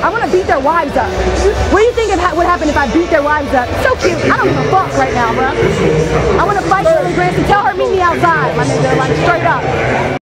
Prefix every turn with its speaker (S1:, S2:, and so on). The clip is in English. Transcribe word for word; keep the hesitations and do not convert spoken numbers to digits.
S1: I want to beat their wives up. What do you think of ha would happen if I beat their wives up? So cute. I don't give a fuck right now, bro. I want to fight Lily Grant and tell her meet me outside, my nigga, like straight up.